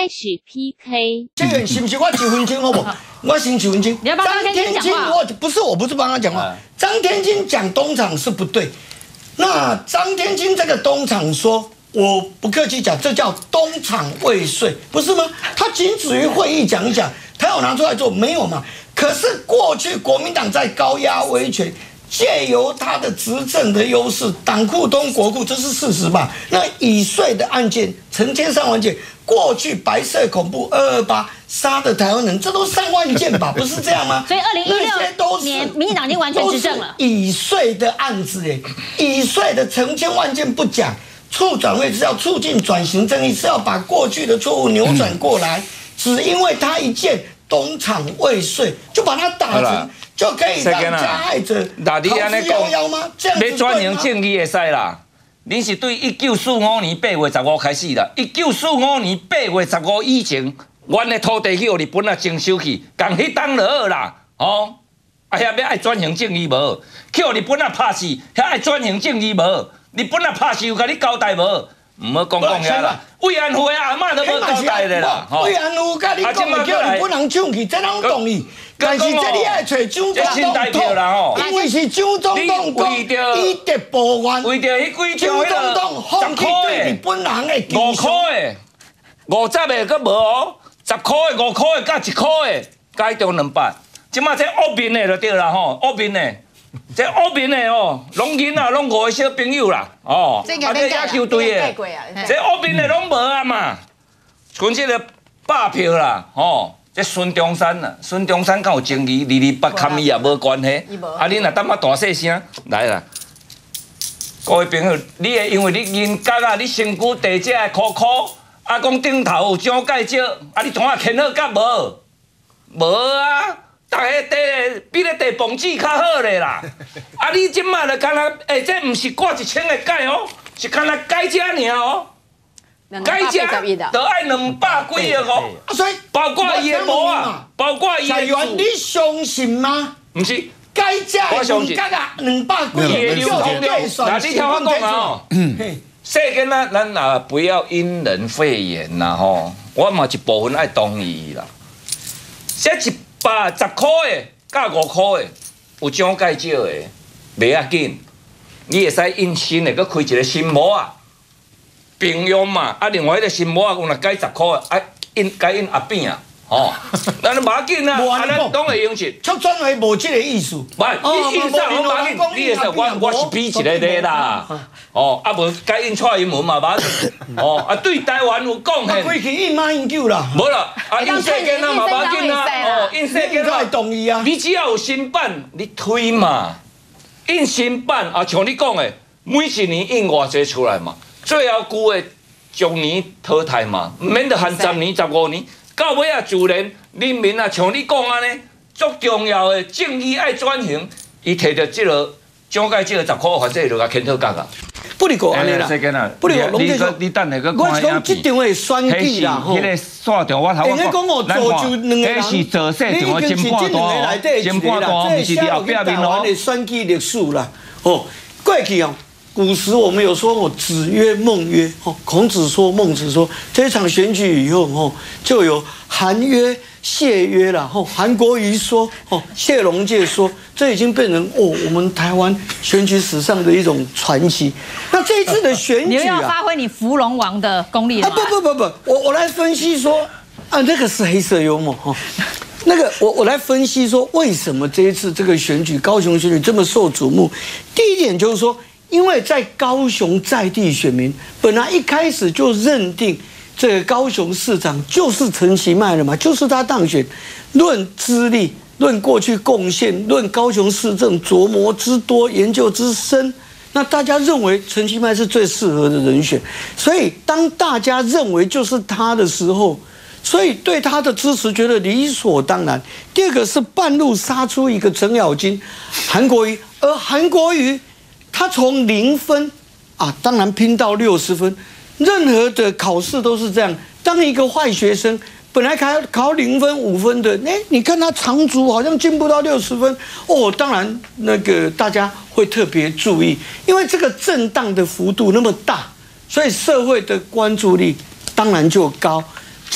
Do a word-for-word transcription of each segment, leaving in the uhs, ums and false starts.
始 P K。 这个是不是我几分钟好不好？我先几分钟。 你要帮张天津讲话？ 我不是，我不是帮他讲话。张天津讲东厂是不对。那张天津这个东厂说，我不客气讲，这叫东厂未遂，不是吗？他仅止于会议讲一讲，他有拿出来做没有嘛？可是过去国民党在高压威权。借由他的执政的优势，党库东国库，这是事实吧？那已遂的案件成千上万件，过去白色恐怖二二八杀的台湾人，这都上万件吧？不是这样吗？ 所以二零一六年民进党已经完全执政了， 已遂的案子，哎，已遂的成千万件不讲，促转会是要促进转型正义，是要把过去的错误扭转过来，只因为他一件东厂未遂，就把他打停。就可以让加害者逃之夭夭吗？这样子对吗？ 要转型正义会使啦。恁是对一九四五年八月十五开始啦。一九四五年八月十五以前，阮的土地去互日本啊征收去，共迄当就好啦。哦，啊遐要爱转型正义无？去互日本啊拍死，遐爱转型正义无？日本啊拍死有甲你交代无？唔好讲讲遐啦。慰安妇的阿嬷都无交代咧啦。 慰安妇甲你讲的叫日本人抢去，这人同意。但是这里爱找蒋总统，因为是蒋总统讲以德报怨， 为着迄几张蒋总统放弃对日本人的五块的，五十的佫无哦，十块的、五块的加一块的，加一张两百。即马这恶面的就对啦吼，恶面的，这恶面的哦，拢囡仔拢五个小朋友啦，哦，啊这野球队的，这恶面的拢无啊嘛，剩这个百票啦，吼。这孙中山啦，孙中山敢有争议，离离北坎伊也无关系。啊，恁若等我大细声来啦，各位朋友，你会因为你人格啊，你身躯地这个苦苦，啊，讲顶头有蒋介石，啊，你同我牵好甲无？无啊，逐个地比咧地磅子较好咧啦。啊，你即马就干那，诶，这毋是挂一千个改哦，是干那改遮尔哦。改价都爱两百几个哦， 所以包括伊的无啊，包括伊的厝，你相信吗？ 唔是， 改价我相信， 两百几个流通量，那你听我讲啊哦，世间咱咱啊不要因人废言呐吼，我嘛一部分爱同意啦。这一百十块的，加五块的，有蒋介石的，袂要紧，你会使印新的，佮开一个新模啊。平庸嘛，啊，另外迄个新模啊，有若改十块，啊，印改印阿扁啊，吼，咱都无要紧啊，啊，咱当会用钱。 促转会无即个意思， 唔係，印印上我无要紧，你会说我我是比一个咧啦，哦，啊无改印蔡英文嘛无要紧，哦，啊对台湾有贡献。 过去印马英九啦， 无啦，啊印世间啊嘛无要紧啊，哦，印世间啊， 同意啊， 你只要有新版，你推嘛，印新版啊，像你讲的，每一年印偌济出来嘛。最后久的逐年淘汰嘛，唔免得限十年、十五年，到尾啊自然人民啊，像你讲安尼，足重要的正义爱转型，伊摕着即个蒋介石十块，或者就甲牵讨角啊。 不离个安尼啦，不离个， 你你你等下个看我讲即场的选举啦，吼。 迄个线条我头我讲，咱看，迄是做细场的前半段，前半段毋是伫后壁面咯。 的选举历史啦，哦，过去哦。古时我们有说哦，子曰孟曰哦，孔子说，孟子说，这场选举以后哦，就有韩曰、谢曰啦，哦，韩国瑜说，哦，谢龙介说，这已经变成哦，我们台湾选举史上的一种传奇。那这一次的选举啊， 你又要发挥你芙蓉王的功力了啊！不不不不，我我来分析说啊，那个是黑色幽默哈。那个我我来分析说，为什么这一次这个选举高雄选举这么受瞩目？第一点就是说。因为在高雄在地选民本来一开始就认定这个高雄市长就是陈其迈了嘛，就是他当选。论资历、论过去贡献、论高雄市政琢磨之多、研究之深，那大家认为陈其迈是最适合的人选。所以当大家认为就是他的时候，所以对他的支持觉得理所当然。第二个是半路杀出一个程咬金、韩国瑜，而韩国瑜。他从零分啊，当然拼到六十分，任何的考试都是这样。当一个坏学生本来考考零分、五分的，哎，你看他长足好像进步到六十分，哦，当然那个大家会特别注意，因为这个震荡的幅度那么大，所以社会的关注力当然就高。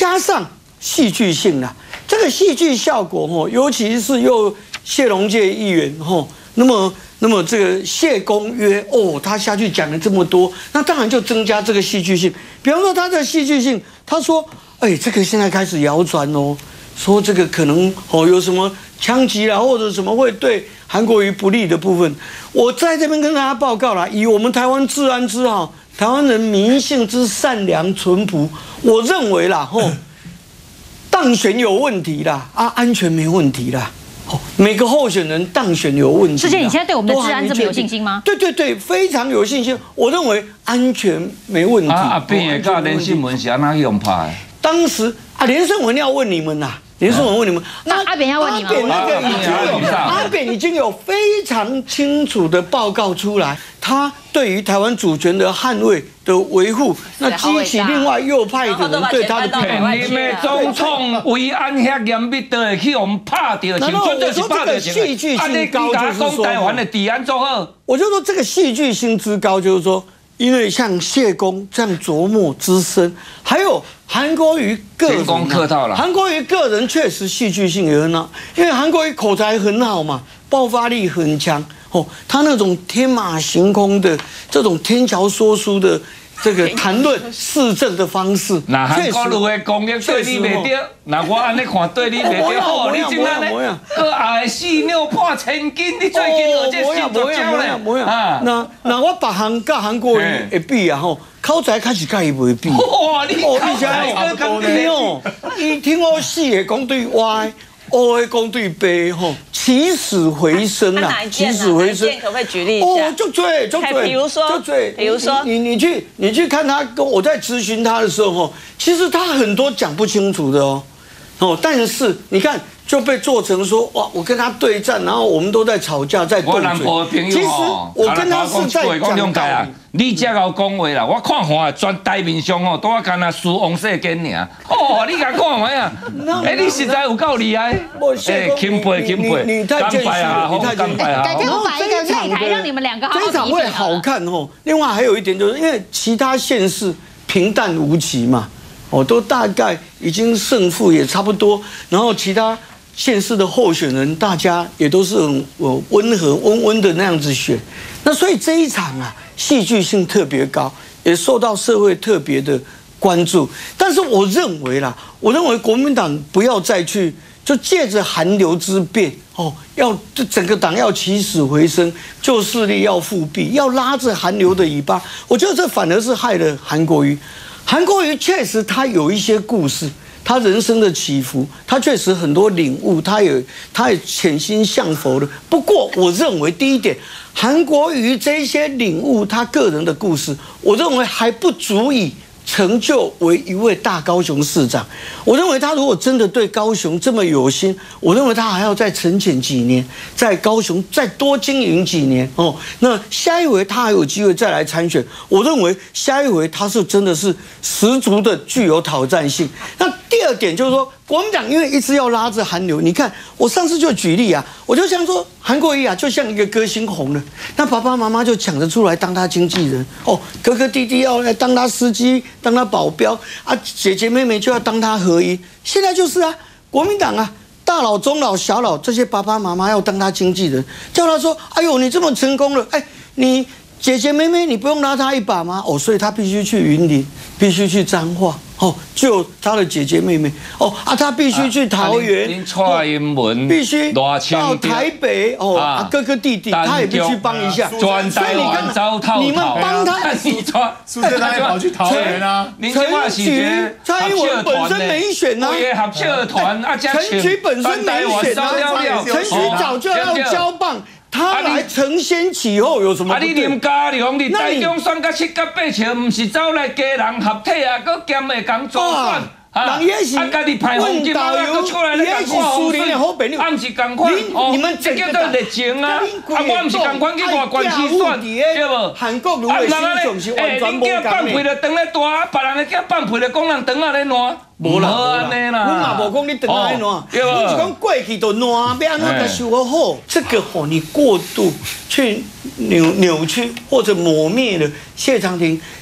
加上戏剧性啦，这个戏剧效果哦，尤其是又谢龙介议员哦，那么那么这个谢公约哦，他下去讲了这么多，那当然就增加这个戏剧性。比方说他的戏剧性，他说，哎，这个现在开始谣传哦，说这个可能哦有什么枪击啦，或者什么会对韩国瑜不利的部分，我在这边跟大家报告啦，以我们台湾治安之好。台湾人民性之善良淳朴，我认为啦，吼，当选有问题啦，啊，安全没问题啦，哦，每个候选人当选有问题。 世杰，你现在对我们的治安这么有信心吗？ 对对对，非常有信心。我认为安全没问题。 啊，阿扁也甲连胜文是安那用拍？ 当时啊，连胜文要问你们呐。连胜文问你们， 那阿扁要问你吗？ 阿扁那个已经有，阿扁已经有非常清楚的报告出来，他对于台湾主权的捍卫的维护，那激起另外右派的人对他的批评。 你们总统维安遐严密，都会去我们拍掉，就绝对是拍掉。 戏剧性高就是说， 台湾的治安做好， 我就说这个戏剧性之高，就是说。因为像谢公这样琢磨之深，还有韩国瑜个人、啊， 客套了。 韩国瑜个人确实戏剧性也很好，因为韩国瑜口才很好嘛，爆发力很强哦。他那种天马行空的这种天桥说书的这个谈论市政的方式， 那韩国瑜的公益对你袂对，那我安尼看对你袂对，好，你今仔呢？个爱四两破千斤，你最近有这新作招咧？ 啊，那那我别行甲韩国瑜会比啊吼，口才开始甲伊袂比。 哇，你口才你哦，伊听我四个讲对歪。O A 公对杯吼，起死回生啊！起死回生， 可不可以举例一下？ 哦，就追，就追， 比如说， 就追， 比如说， 你你去你去看他，跟我在咨询他的时候，吼，其实他很多讲不清楚的哦，哦，但是你看就被做成说哇，我跟他对战，然后我们都在吵架，在斗嘴。其实我跟他是在讲道理。 你才够讲话啦！我看看全台面上吼，都我干那输王世坚尔。哦，你甲看卖啊？哎，你实在有够厉害！哎，钦佩钦佩， 你太谦虚了，你太谦虚。 改天我摆一个擂台，让你们两个好好比比。 这场会好看哦。另外还有一点就是，因为其他县市平淡无奇嘛，哦，都大概已经胜负也差不多，然后其他县市的候选人，大家也都是很温和、温温的那样子选。那所以这一场啊。戏剧性特别高，也受到社会特别的关注。但是我认为啦，我认为国民党不要再去就借着韩流之变哦，要这整个党要起死回生，旧势力要复辟，要拉着韩流的尾巴。我觉得这反而是害了韩国瑜。韩国瑜确实他有一些故事。他人生的起伏，他确实很多领悟，他也他也潜心向佛的。不过，我认为第一点，韩国瑜这些领悟，他个人的故事，我认为还不足以成就为一位大高雄市长。我认为他如果真的对高雄这么有心，我认为他还要再沉潜几年，在高雄再多经营几年哦。那下一回他还有机会再来参选，我认为下一回他是真的是十足的具有挑战性。那第二点就是说，国民党因为一直要拉着韩流，你看我上次就举例啊，我就想说韩国瑜啊，就像一个歌星红了，那爸爸妈妈就抢着出来当他经纪人哦，哥哥弟弟要来当他司机，当他保镖啊，姐姐妹妹就要当他合一。现在就是啊，国民党啊，大佬、中老、小佬这些爸爸妈妈要当他经纪人，叫他说，哎呦，你这么成功了，哎，你姐姐妹妹你不用拉他一把吗？哦，所以他必须去云林，必须去彰化。哦，救他的姐姐妹妹哦啊，他必须去桃园，必须到台北哦啊，哥哥弟弟他也必须帮一下。 全台湾糟透透， 你们帮他， 是不是他跑去桃园啊？ 陈菊、蔡英文本身没选啊， 合社团啊， 陈菊本身没选啊，陈菊早就要交棒。他来承先启后有什么？ 啊，你林佳龙，你台中选到七甲八笑，唔是走来家人合体啊，佮兼会讲做饭。 人也是问导游，也是苏联的好朋友。 啊，唔是共款， 你们这叫做热情啊！啊，我唔是共款去外县市选，对无？ 韩国如果是总是完全无共放屁就当咧大，别人的囝放屁就讲人当啊咧烂。 无啦，安尼啦，我嘛无讲你等下乱，我是讲过去就乱，要安怎个修好好？这个吼，你过度去扭扭曲或者抹灭了谢长廷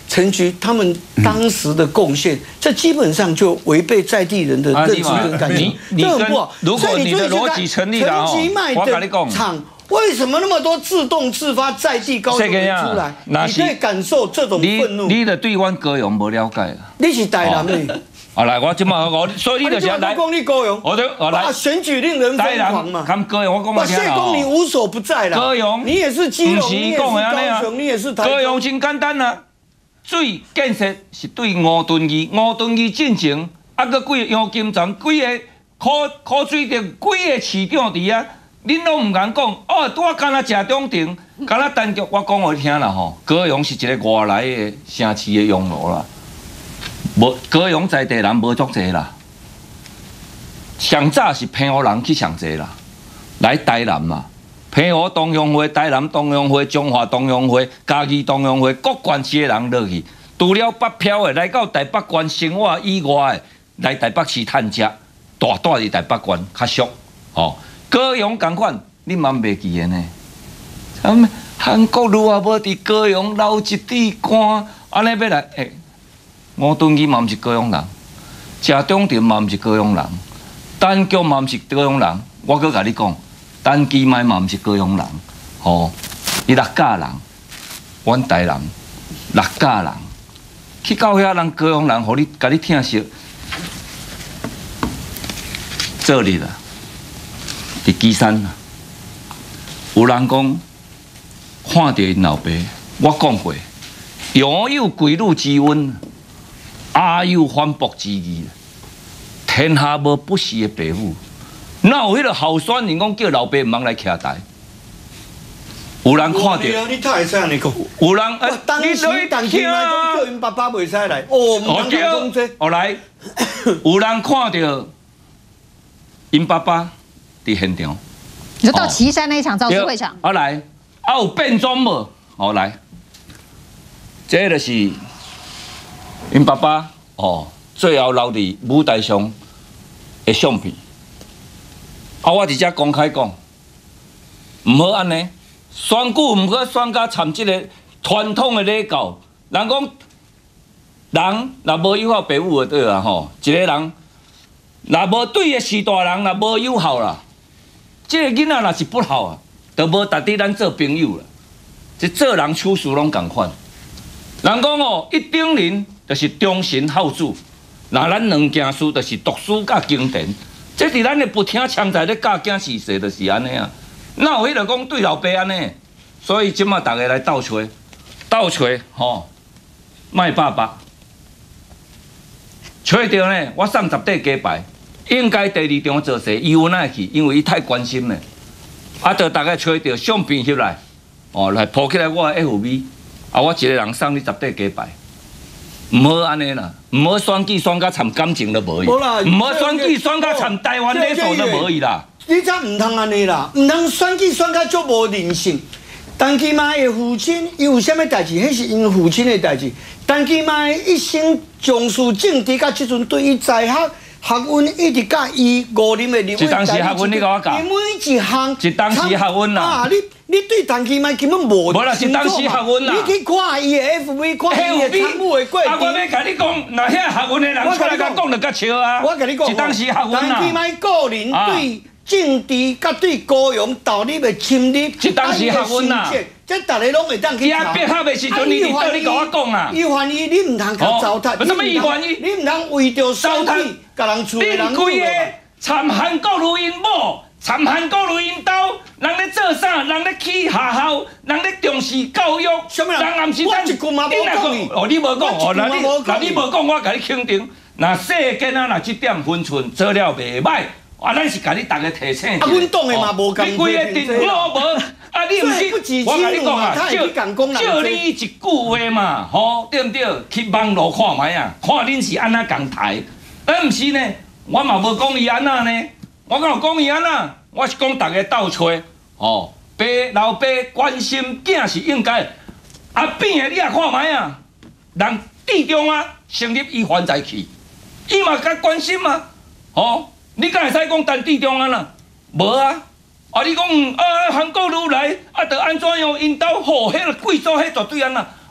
陈局他们当时的贡献，这基本上就违背在地人的认知跟感情， 你这很不好。 如果你的逻辑成立了， 陈其迈的厂为什么那么多自动自发在地高雄人出来？你可以感受这种愤怒。 你的对阮高雄无了解啊？ 你是台南的。 啊来，我即马我，所以你就是来。 讲你高雄， 我就我来。 选举令人疯狂嘛。 看高雄，我讲我听啦。谢公你无所不在啦。 高雄， 你也是基隆，你也是高雄，你也是台中。 高雄真简单啊，水建设是对五吨鱼，五吨鱼进前，啊个几杨金站，几个苦苦水店，几个市长伫啊，恁拢唔敢讲。哦，拄啊干那食中庭，干那单局我讲互你听啦吼，高雄是一个外来的城市的用路啦。无高雄在地人无足济啦，上早是澎湖人去上济啦，来台南嘛，澎湖同乡会、台南同乡会、中华同乡会、嘉义同乡会，各县市的人落去，除了北漂的来到台北县生活以外的，来台北市探食，大大伫台北县较俗。哦，高雄同款，你嘛袂记的呢？啊么韩国瑜也无伫高雄留一滴汗，安尼要来诶。欸吴敦义嘛毋是高雄人，谢中庭嘛毋是高雄人，陈菊嘛毋是高雄人。我搁甲你讲，陈其迈嘛毋是高雄人，吼，伊客家人，阮台南客家人，去到遐人高雄人，互你甲你听熟，这里啦，伫基山啦，有人讲看到因老爸，我讲过，拥有归路之恩。阿有反驳之意，天下无不是的爸母，哪有迄个候选人讲叫老爸唔通来徛台？有人看到， 你太会使安尼讲。 有人， 当时陈其迈讲叫因爸爸袂使来，哦，唔通讲这。 后来有人看到因爸爸伫现场。 你说到旗山那一场造势会场？ 啊来，啊有变装无？哦来，这就是。因爸爸哦，最后留伫舞台上的相片。啊，我伫遮公开讲，唔好安尼，选举唔好选甲参即个传统的礼教。人讲，人若无友好，爸母就对啦吼。一个人若无对的是大人，若无友好啦，即个囡仔若是不好啊，就无值得咱做朋友啦。即做人处事拢共款。人讲哦，一顶人。就是忠臣好主，那咱两件事就是读书甲经典，这是咱的不听枪在咧教囝事实，就是安尼啊。哪有迄个讲对老爸安尼？所以即马大家来斗吹，斗吹吼，卖爸爸，吹到呢，我送十块鸡排，应该第二场做势，伊有哪会去？因为伊太关心了，啊，就大家吹到相片翕来，哦，来铺起来我的 F B， 啊，我一个人送你十块鸡排。唔好安尼啦，唔好选举选甲掺感情都无伊，唔好选举选甲掺台湾礼数都无伊啦。 你则唔通安尼啦，唔通选举选甲足无人性。陈其迈的父亲，伊有啥物代志？迄是因父亲的代志。陈其迈一生从事政治，甲即阵对伊在学学问一直甲伊五年的入一当时学问你甲我讲， 每一项一当时学问啦。 啊，你你对陈其迈根本无无啦，一当时学问啦。 你去看伊的 F B， 看伊的参谋的过程。 啊，我要甲你讲，那遐学问的人出来甲讲，就甲笑啊。 我甲你讲， 一当时学问啦。 陈其迈个人对政治甲对高雄道理的侵入， 一当时学问啦。 这大家拢会当去查。 伊逼合的时阵，你到你甲我讲啊。 伊怀疑你唔通甲糟蹋， 为什么伊怀疑？ 你唔通为着糟蹋，甲人厝的人。 恁规个参韩国瑜因某，参韩国瑜因兜，人咧做啥？人咧起学校，人咧重视教育。人暗时咱， 我一句嘛无讲哦，你无讲哦，那你那你无讲，我甲你肯定。那世间啊，若即点分寸做了袂歹，啊，咱是甲你逐个提醒。 啊，阮党的嘛无讲。 你规个定无无。啊，你毋是，我甲你讲啊，照照你一句话嘛，吼，对毋对？去网络看卖啊，看恁是安怎共台，但毋是呢，我嘛无讲伊安那呢，我敢有讲伊安那，我是讲大家斗吹，吼，爸老爸关心囝是应该，啊变的你也看卖啊，人地中啊成立伊还在去，伊嘛较关心啊，吼，你敢会使讲单地中啊啦？无啊。啊！你讲啊，韩国瑜来啊，得安怎样引导？吼，迄个贵州迄绝对安那。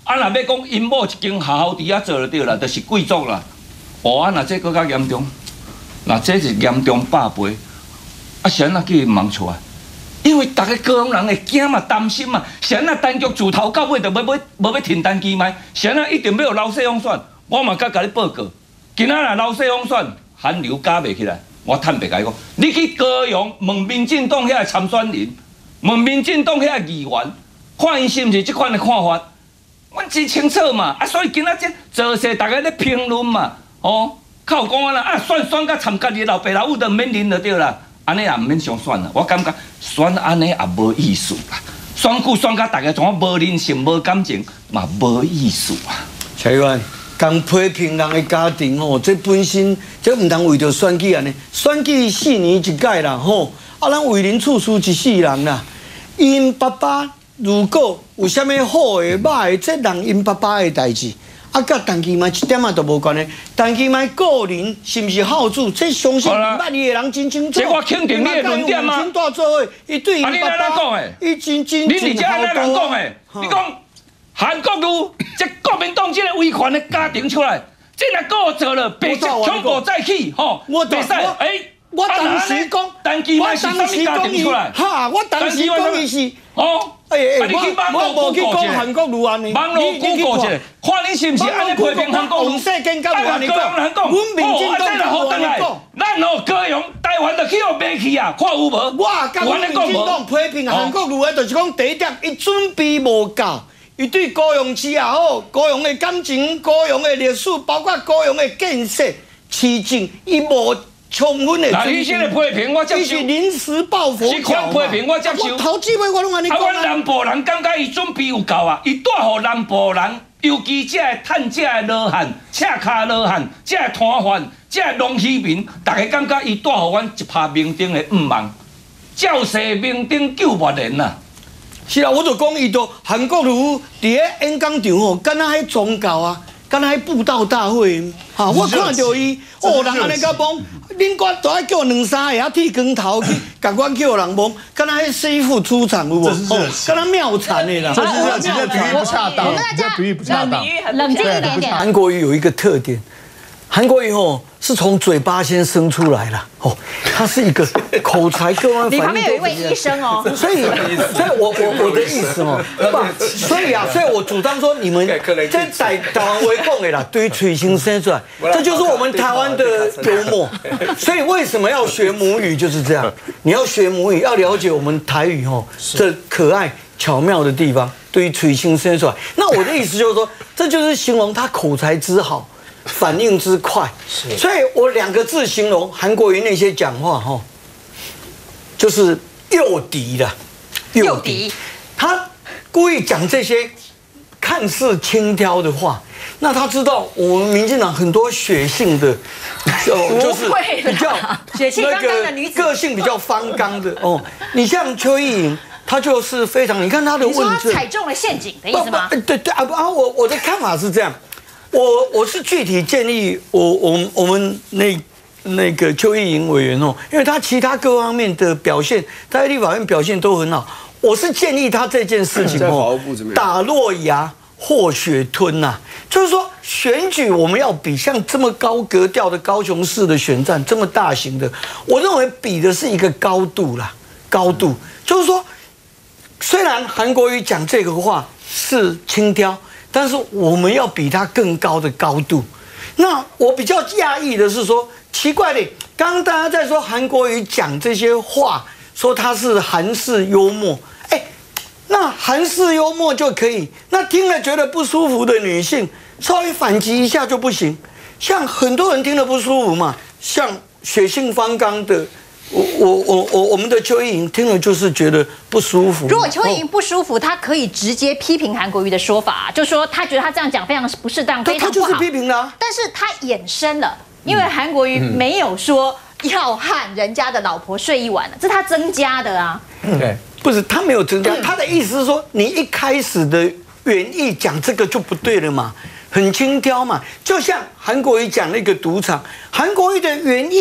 啊，若要讲因某一间好好伫遐做就对啦，就是贵族啦。哦，啊，若这更加严重，那这是严重霸杯。啊，谁啊去忙出来？因为大家高雄人会惊嘛，担心嘛。谁啊单局自头到尾就要要要要停单机吗？谁啊一定要有老细方选，我嘛甲甲你报告。今仔日老细方选韩流加袂起来，我坦白甲你讲，你去高雄问民进党遐参选人，问民进党遐议员，看因是毋是这款的看法。阮真清楚嘛，啊，所以今仔这做势大家咧评论嘛，哦，靠讲啊啦，啊选选甲参加你老爸老母都免认就对啦。安尼也唔免想选啦，我感觉选安尼也无意思啦。选举选甲大家怎无人性、无感情，嘛无意思啊。 蔡元，讲批评人的家庭吼，这本身这唔通为着选举安尼，选举四年一届啦吼，啊，咱为人处事一世人啦。因爸爸如果有啥物好的、歹的，这人因爸爸的代志。啊，甲陈其迈一点仔都无关系。陈其迈个人是毋是好主？这相信捌伊的人真清楚。 这我肯定你的论点吗？ 大做伙，伊对伊爸爸，伊真真真真好多。你讲的，你讲韩国瑜这国民党这个威权的家庭出来，这若够做了，白色恐怖再起，吼，袂使哎。 我当时讲， 陈其迈是啥物家庭出来？ 哈，我当时讲伊是哦。哎哎，我我无去讲韩国瑜安尼， 网络 Google 者，看你是毋是安尼批评韩国瑜？ 王世坚甲我安尼讲，阮民进党甲我安尼讲， 咱哦高雄、台湾就去互卖去啊，看有无？ 我甲阮民进党批评韩国瑜的，就是讲第一点，伊准备无够，伊对高雄市也好，高雄的感情、高雄的历史，包括高雄的建设、市政，伊无。充分的， 那你现在批评我接受， 是临时抱佛脚。是批评我接受。 我头几回我拢安尼讲啊。 啊，阮南部人感觉伊准备有够啊，伊带互南部人，尤其这趁这罗汉、赤卡罗汉、这摊贩、这农渔民，大家感觉伊带互阮一拍明灯的毋望，照射明灯救活人呐。 是啊，我就讲伊都韩国瑜伫咧演讲场吼，敢若迄宗教啊。敢若迄布道大会，哈，我看到伊，哦，人安尼甲讲，恁官都爱叫两三个啊剃光头去，甲阮叫人摸，敢若迄师傅出场有无？哦，敢若妙产的啦。 这是热情，这比喻不恰当，这比喻不恰当， 冷静一点点。 韩国瑜有一个特点，韩国瑜吼是从嘴巴先生出来了，哦，他是一个口才各方面。 你旁边有一位医生哦， 所以，所以我我我的意思哦，不，所以啊，所以我主张说，你们在台台湾为共的啦，对吹心生出来，这就是我们台湾的幽默。所以为什么要学母语就是这样？你要学母语，要了解我们台语哦，这可爱巧妙的地方，对于吹心生出来。那我的意思就是说，这就是形容他口才之好。反应之快，所以我两个字形容韩国瑜那些讲话哈，就是诱敌的， 诱敌。 他故意讲这些看似轻佻的话，那他知道我们民进党很多血性的，哦，就是比较血气方刚的女子， 个性比较方刚的哦。你像邱意莹，她就是非常，你看她的问政，你说她踩中了陷阱的意思吗？ 对对啊啊！我我的看法是这样。我我是具体建议我我我们那那个邱意莹委员哦，因为他其他各方面的表现，他在立法院表现都很好。我是建议他这件事情哦，打落牙或血吞呐、啊，就是说选举我们要比像这么高格调的高雄市的选战这么大型的，我认为比的是一个高度啦，高度就是说，虽然韩国瑜讲这个话是轻佻。但是我们要比他更高的高度。那我比较讶异的是说，奇怪的，刚刚大家在说韩国瑜讲这些话，说他是韩式幽默，哎，那韩式幽默就可以，那听了觉得不舒服的女性稍微反击一下就不行。像很多人听了不舒服嘛，像血性方刚的。我我我我我们的邱意莹听了就是觉得不舒服。 如果邱意莹不舒服，她可以直接批评韩国瑜的说法，就说她觉得他这样讲非常不适当，非常不好。 他就是批评啦、啊。 但是他衍生了，因为韩国瑜没有说要和人家的老婆睡一晚，这是他增加的啊。 对，不是他没有增加，他的意思是说，你一开始的原意讲这个就不对了嘛，很轻佻嘛。就像韩国瑜讲那个赌场，韩国瑜的原意。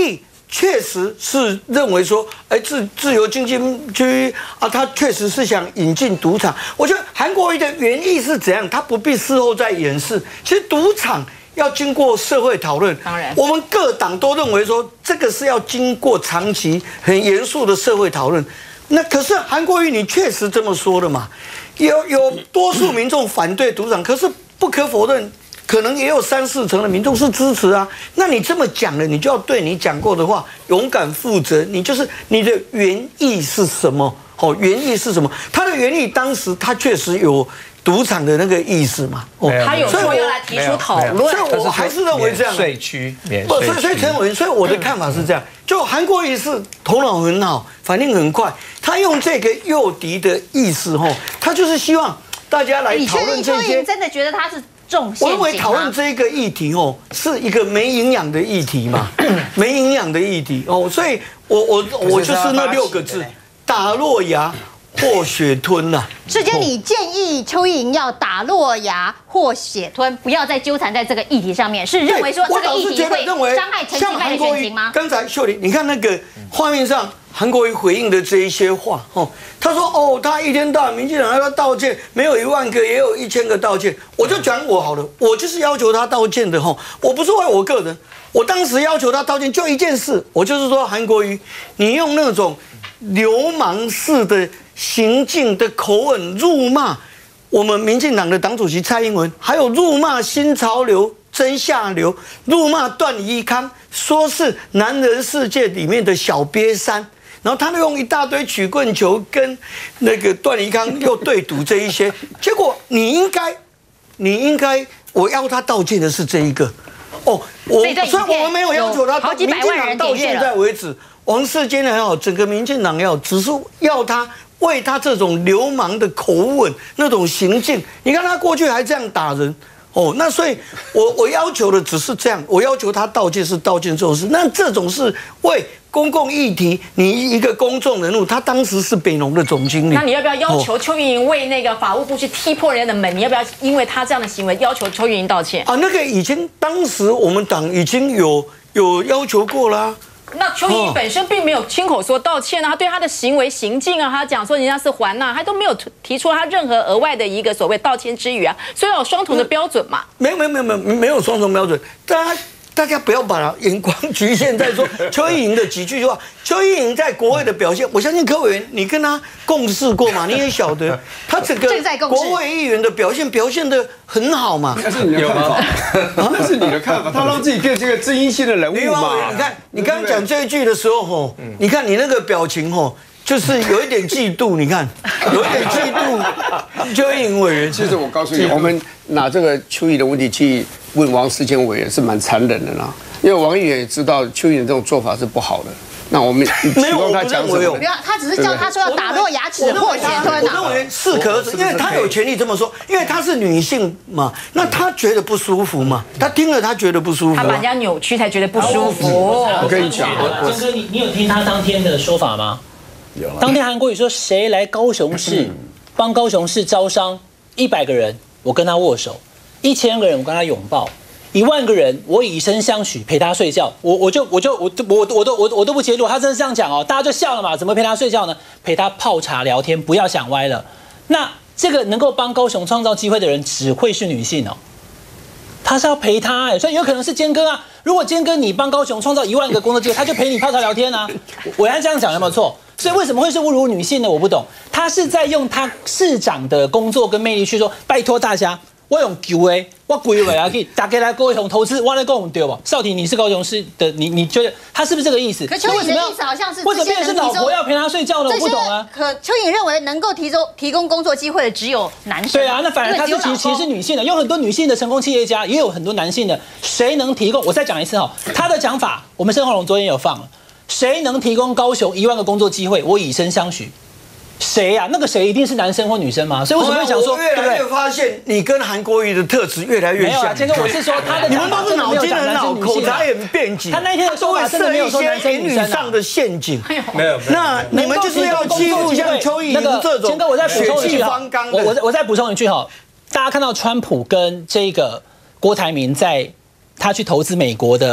确实是认为说，哎，自自由经济区啊，他确实是想引进赌场。我觉得韩国瑜的原意是怎样，他不必事后再掩饰。其实赌场要经过社会讨论， 当然， 我们各党都认为说，这个是要经过长期很严肃的社会讨论。那可是韩国瑜，你确实这么说的嘛？有有多数民众反对赌场，可是不可否认。可能也有三四成的民众是支持啊，那你这么讲了，你就要对你讲过的话勇敢负责。你就是你的原意是什么？哦，原意是什么？他的原意当时他确实有赌场的那个意思嘛？ 哦，他有说要来提出讨论， 所以我还是认为这样。 税区免不，所以所以陈伟，所以我的看法是这样：就韩国瑜是头脑很好，反应很快，他用这个诱敌的意思，吼，他就是希望大家来讨论这些。 你确定真的觉得他是？ 我认为讨论这个议题哦，是一个没营养的议题嘛，没营养的议题哦，所以我我我就是那六个字：打落牙或血吞呐。 世坚，你建议邱意莹要打落牙或血吞，不要再纠缠在这个议题上面，是认为说这个议题会伤害陈其迈的选情吗？ 刚才秀玲，你看那个画面上。韩国瑜回应的这一些话，哦，他说，哦，他一天到晚民进党要道歉，没有一万个，也有一千个道歉。我就讲我好了，我就是要求他道歉的，吼，我不是为我个人，我当时要求他道歉就一件事，我就是说韩国瑜，你用那种流氓式的行径的口吻辱骂我们民进党的党主席蔡英文，还有辱骂新潮流。真下流，辱骂段宜康，说是男人世界里面的小瘪三，然后他又用一大堆曲棍球跟那个段宜康又对赌这一些，结果你应该，你应该，我要他道歉的是这一个，哦，我所以我们没有要求他， 好几百万人到现在为止，王世坚也好，整个民进党也好，只是要他为他这种流氓的口吻、那种行径，你看他过去还这样打人。哦，那所以我，我我要求的只是这样，我要求他道歉是道歉这种事。那这种是为公共议题，你一个公众人物，他当时是北农的总经理。 那你要不要要求邱意莹为那个法务部去踢破人家的门？你要不要因为他这样的行为要求邱意莹道歉？ 啊，那个已经当时我们党已经有有要求过啦。 那邱意莹本身并没有亲口说道歉啊，他对他的行为行径啊，他讲说人家是还呐，他都没有提出他任何额外的一个所谓道歉之语啊，所以有双重的标准嘛？ 没有没有没有没有没有双重标准，大家大家不要把眼光局限在说邱意莹的几句话。邱意莹在国会的表现，我相信柯委员你跟他共事过嘛，你也晓得他整个国会议员的表现表现得很好嘛。 那是你的看法，那是你的看法，他让自己变这个争议性的人物嘛。 你看你刚刚讲这一句的时候吼，你看你那个表情吼。就是有一点嫉妒，你看，有一点嫉妒邱意莹委员。 其实我告诉你，我们拿这个邱意莹的问题去问王世坚委员是蛮残忍的啦，因为王议员也知道邱意莹这种做法是不好的。那我们希望他讲什么？ 不要，他只是叫他说要打落牙齿或血吞。 我认为适可而止，因为他有权利这么说，因为她是女性嘛，那她觉得不舒服嘛，她听了她觉得不舒服， 他把人家扭曲才觉得不舒服。 我跟你讲， 坚哥，你你有听他当天的说法吗？当天韩国瑜说，谁来高雄市帮高雄市招商一百个人，我跟他握手；一千个人，我跟他拥抱；一万个人，我以身相许，陪他睡觉。我我就我就我我我都我我都不揭露，他真的这样讲哦，大家就笑了嘛。怎么陪他睡觉呢？陪他泡茶聊天，不要想歪了。那这个能够帮高雄创造机会的人，只会是女性哦。他是要陪他哎，所以有可能是坚哥啊。如果坚哥你帮高雄创造一万个工作机会，他就陪你泡茶聊天啊。我要这样讲有没有错？所以为什么会是侮辱女性呢？我不懂。他是在用他市长的工作跟魅力去说，拜托大家，我用求的，我规划啊，可以大家来高雄投资，我来讲对吧？少廷，你是高雄市的，你你觉得他是不是这个意思？ 可邱意莹的意思好像是为什么变成是老婆要陪他睡觉呢？我不懂啊。 可邱意莹认为能够提供提供工作机会的只有男生。 对啊，那反而他是其实其实是女性的，有很多女性的成功企业家，也有很多男性的。谁能提供？我再讲一次哈，他的讲法，我们申鸿龙昨天有放了。谁能提供高雄一万个工作机会，我以身相许。谁呀、啊？那个谁一定是男生或女生吗？所以为什么会想说， 我越来越发现你跟韩国瑜的特质越来越像。 没有啊，坚哥，我是说他的你们都是脑筋很好，口才也很辩解。 他那天的说法真的没有说男生女生上的陷阱。 没有， 那你们就是要欺负像邱意莹这种。 坚哥，我再补充一句哈，我我我再补充一句哈，大家看到川普跟这个郭台铭在他去投资美国的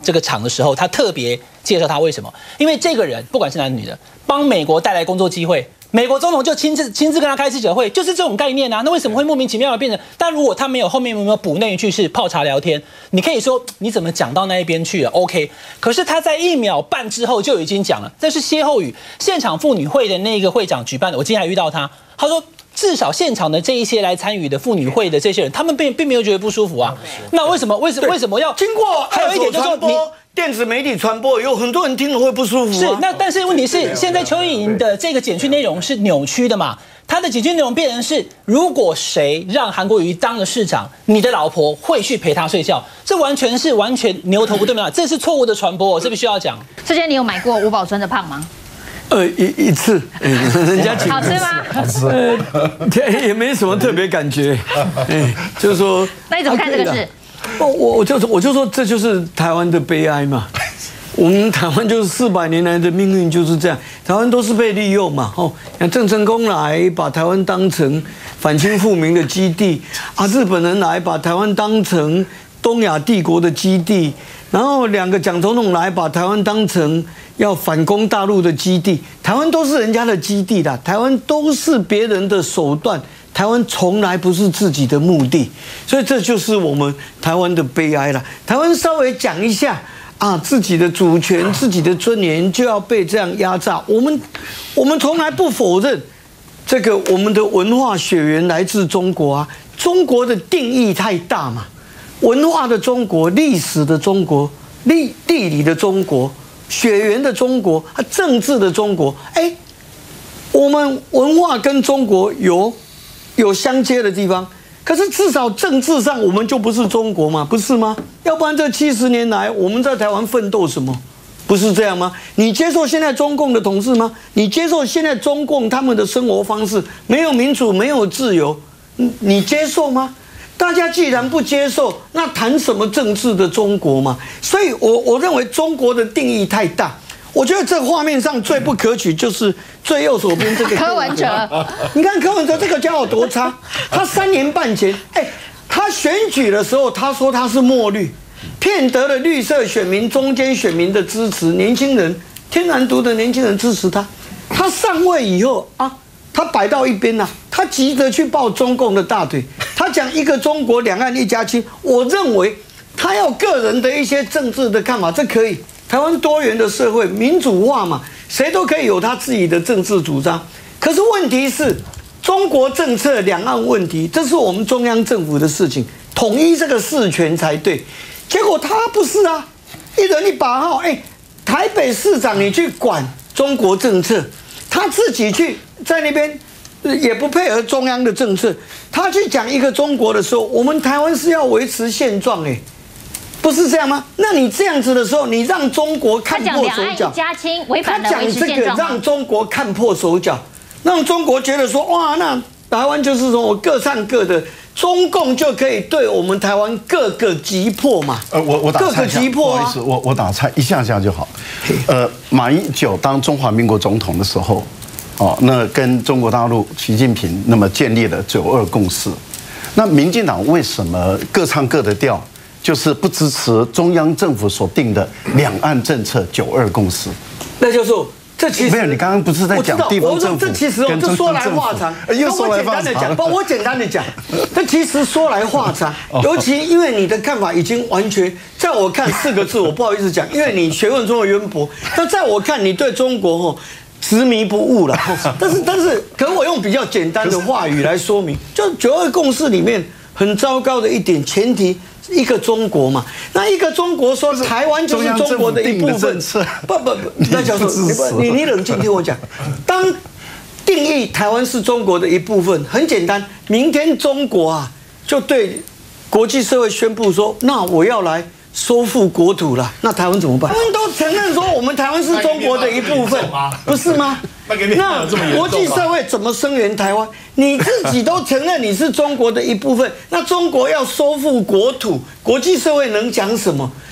这个场的时候，他特别介绍他为什么？因为这个人不管是男女的，帮美国带来工作机会。美国总统就亲自亲自跟他开记者会，就是这种概念啊。那为什么会莫名其妙的变成？但如果他没有后面有没有补那一句是泡茶聊天，你可以说你怎么讲到那一边去了 ？OK， 可是他在一秒半之后就已经讲了，这是歇后语。现场妇女会的那个会长举办的，我今天还遇到他，他说至少现场的这一些来参与的妇女会的这些人，他们并并没有觉得不舒服啊。那为什么为什么为什么要经过？还有一点就是说你。电子媒体传播有很多人听了会不舒服、啊。 是，那但是问题是，现在邱意莹的这个简讯内容是扭曲的嘛？他的简讯内容变成是，如果谁让韩国瑜当了市长，你的老婆会去陪他睡觉，这完全是完全牛头不对马，这是错误的传播，这必须要讲。 之前你有买过吴宝春的胖吗？ 呃，一一次，人家请好吃吗？ 好吃， 呃，也没什么特别感觉，哎，就是说， 那你怎么看这个事？ 我我我就我就说这就是台湾的悲哀嘛，我们台湾就是四百年来的命运就是这样，台湾都是被利用嘛，哦，像郑成功来把台湾当成反清复明的基地啊，日本人来把台湾当成东亚帝国的基地，然后两个蒋总统来把台湾当成要反攻大陆的基地，台湾都是人家的基地的，台湾都是别人的手段。台湾从来不是自己的目的，所以这就是我们台湾的悲哀了。台湾稍微讲一下啊，自己的主权、自己的尊严就要被这样压榨。我们我们从来不否认这个我们的文化血缘来自中国啊，中国的定义太大嘛，文化的中国、历史的中国、地地理的中国、血缘的中国、政治的中国。哎，我们文化跟中国有。有相接的地方，可是至少政治上我们就不是中国嘛，不是吗？要不然这七十年来我们在台湾奋斗什么？不是这样吗？你接受现在中共的统治吗？你接受现在中共他们的生活方式，没有民主，没有自由，你接受吗？大家既然不接受，那谈什么政治的中国嘛？所以我我认为中国的定义太大。我觉得这画面上最不可取就是最右手边这个柯文哲。 你看柯文哲这个家伙多差，他三年半前，哎，他选举的时候他说他是墨绿，骗得了绿色选民、中间选民的支持，年轻人天然独的年轻人支持他。他上位以后啊，他摆到一边了、啊，他急着去抱中共的大腿，他讲一个中国、两岸一家亲。我认为他要个人的一些政治的看法，这可以。台湾多元的社会，民主化嘛，谁都可以有他自己的政治主张。可是问题是，中国政策、两岸问题，这是我们中央政府的事情，统一这个事权才对。结果他不是啊，一人一把号，哎，台北市长你去管中国政策，他自己去在那边也不配合中央的政策，他去讲一个中国的时候，我们台湾是要维持现状，哎。不是这样吗？那你这样子的时候，你让中国看破手脚， 他讲两岸一家亲，违反了维持现状吗？他讲这个让中国看破手脚，让中国觉得说，哇，那台湾就是说我各唱各的，中共就可以对我们台湾各个击破嘛。 呃，我我打各个击破、啊， 不好意思，我我打岔一下下就好。呃，马英九当中华民国总统的时候，哦，那跟中国大陆习近平那么建立了九二共识。那民进党为什么各唱各的调？就是不支持中央政府所定的两岸政策九二共识。 那就是这其实没有，你刚刚不是在讲地方政府？ 这其实哦，这说来话长。 又说来话长。 不，我简单的讲，这其实说来话长。尤其因为你的看法已经完全，在我看四个字，我不好意思讲，因为你学问这么渊博。但在我看，你对中国哦执迷不悟了。但是但是，可能我用比较简单的话语来说明，就九二共识里面很糟糕的一点前提。一个中国嘛，那一个中国说台湾就是中国的一部分，不不不，那教授，你你冷静听我讲，当定义台湾是中国的一部分，很简单，明天中国啊就对国际社会宣布说，那我要来收复国土了，那台湾怎么办？他们都承认说我们台湾是中国的一部分，不是吗？那国际社会怎么声援台湾？你自己都承认你是中国的一部分，那中国要收复国土，国际社会能讲什么？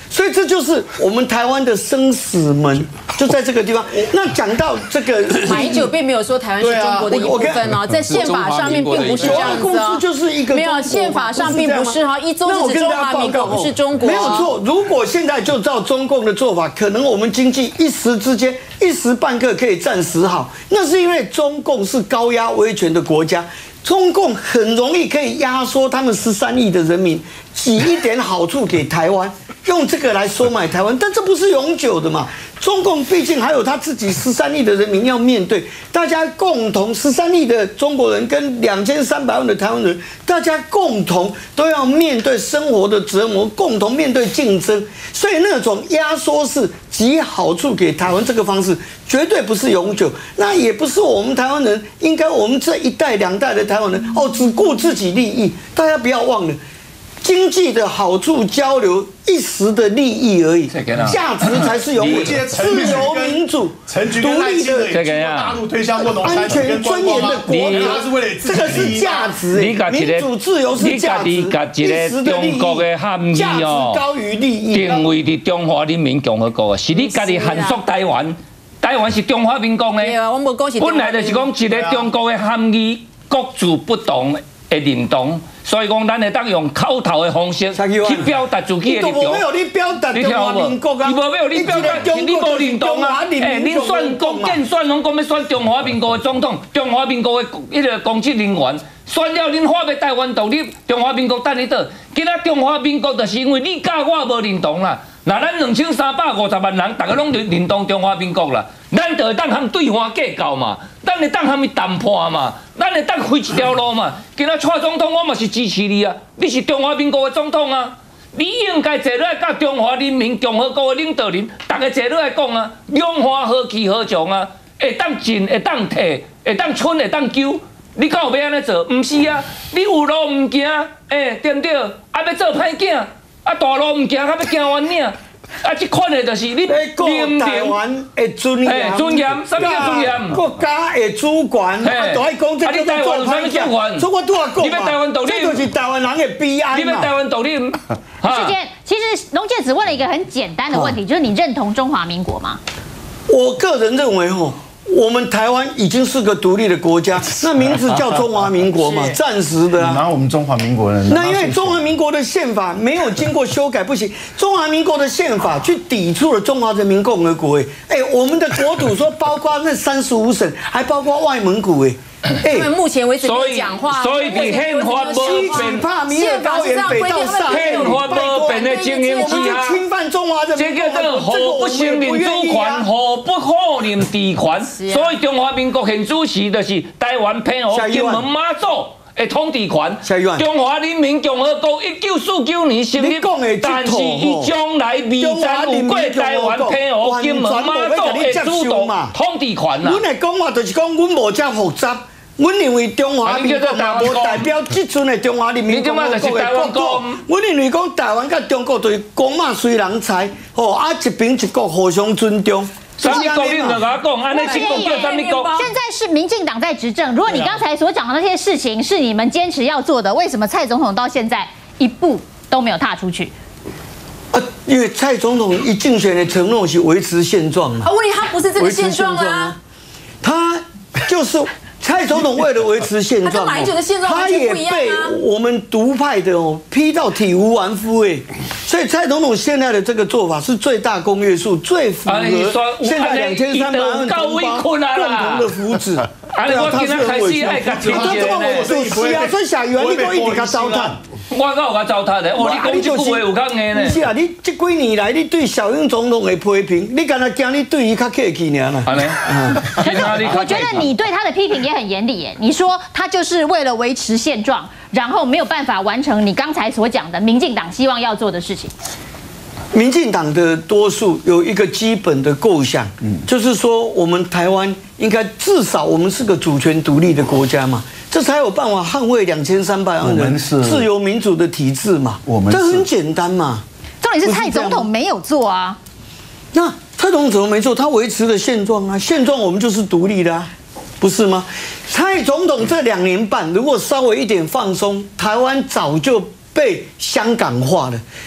所以这就是我们台湾的生死门，就在这个地方。那讲到这个， 马英九并没有说台湾是中国的一部分哦，在宪法上面并不是这样子哦。 就是一个没有宪法上并不是哈，一中是指中华民国，不是中国。 没有错。如果现在就照中共的做法，可能我们经济一时之间、一时半刻可以暂时好，那是因为中共是高压威权的国家。中共很容易可以压缩他们十三亿的人民，挤一点好处给台湾，用这个来收买台湾，但这不是永久的嘛？中共毕竟还有他自己十三亿的人民要面对，大家共同十三亿的中国人跟两千三百万的台湾人，大家共同都要面对生活的折磨，共同面对竞争，所以那种压缩式挤好处给台湾这个方式，绝对不是永久，那也不是我们台湾人应该我们这一代两代的台湾人哦，只顾自己利益，大家不要忘了。经济的好处交流，一时的利益而已，价值才是永远。自由民主、独立的大陆推销过农产品跟尊严的国家，这个是价值。民主自由是价值，一时的利益，价值高于利益。 定位伫中华人民共和国，是你家己限缩台湾，台湾是中华民国的。本来就是讲一个中国的含义，各自不同的认同。所以讲，咱会当用口头的方式去表达自己的立场。 你有你表达中华民国啊？ 伊无要你表达，是你无认同啊？哎，恁选国建选拢讲要选中华民国的总统，中华民国的迄个公职人员，选了恁发要台湾独立，中华民国等你倒。今仔中华民国就是因为你甲我无认同啦。那咱两千三百五十万人，大家拢认同中华民国啦，咱就会当和对方计较嘛，咱会当和伊谈判嘛，咱会当开一条路嘛。今仔蔡总统，我嘛是支持你啊，你是中华民国的总统啊，你应该坐落来甲中华人民共和国的领导人，大家坐落来讲啊，两岸何去何从啊？会当进，会当退，会当春，会当救。你敢有要安尼做？唔是啊，你有路唔行，哎，对不对？啊，要做歹囝。啊，大路唔行，较要行弯领。啊，这款的就是你认台湾的尊严， 尊严，什么叫尊严？ 国家的主权，啊，都爱讲这个台湾有什么主权？ 所以我都要讲你要台湾独立， 这就是台湾人的悲哀嘛。 你要台湾独立。 世坚，其实龙介只问了一个很简单的问题，就是你认同中华民国吗？ 我个人认为，吼。我们台湾已经是个独立的国家，那名字叫中华民国嘛，暂时的啊。 拿我们中华民国人， 那因为中华民国的宪法没有经过修改，不行。中华民国的宪法去抵触了中华人民共和国，哎，哎，我们的国土说包括那三十五省，还包括外蒙古，哎。 他们目前为止没有讲话， 所以比宪法无变，怕弥勒高原北到上， 宪法无变的情形之下， 侵犯中华人民这叫做互不承认主权，互不互认地权。所以中华民国现主席就是台湾偏互金门马祖的统治权。中华人民共和国一九四九年成立，但是伊将来未曾有过台湾偏互金门马祖的主导统治权啦。 阮的讲法就是讲，阮无遮复杂。阮认为中华民国嘛无代表即阵的中华人民共和国的国土。阮认为讲台湾甲中国就是公嘛随人才，吼啊一边一国互相尊重。 什么国你就甲我讲，安尼是国叫什么国？ 现在是民进党在执政，如果你刚才所讲的那些事情是你们坚持要做的，为什么蔡总统到现在一步都没有踏出去？ 啊，因为蔡总统一竞选的承诺是维持现状嘛。 啊，问题他不是这个现状啊， 他就是。蔡总统为了维持现状，他也被我们独派的哦批到体无完肤哎，所以蔡总统现在的这个做法是最大公约数，最符合现在两千三百万同胞共同的福祉。 对啊，他是很委屈，他这么委屈，是啊，所以下雨啊，你都一直甲糟蹋。 我敢有甲糟蹋的，哦，你讲这句话有够硬呢。 是啊，你这几年来，你对小英总统的批评，你敢若惊你对伊较客气尔啦。 安尼， 可是我觉得你对他的批评也很严厉耶。你说他就是为了维持现状，然后没有办法完成你刚才所讲的民进党希望要做的事情。 民进党的多数有一个基本的构想，嗯，就是说我们台湾应该至少我们是个主权独立的国家嘛，这才有办法捍卫两千三百万人自由民主的体制嘛。我们这很简单嘛。 重点是蔡总统没有做啊。 那蔡总统怎么没做？他维持了现状啊，现状我们就是独立的啊，不是吗？蔡总统这两年半如果稍微一点放松，台湾早就被香港化了。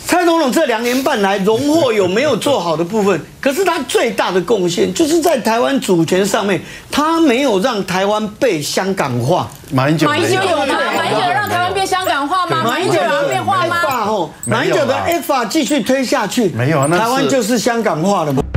蔡总统这两年半来荣获有没有做好的部分？可是他最大的贡献就是在台湾主权上面，他没有让台湾被香港化。 马英九， 马英九有吗？马英九让台湾变香港化吗？马英九让变化吗？ 马英九的 F A 继续推下去， 没有， 台湾就是香港化了。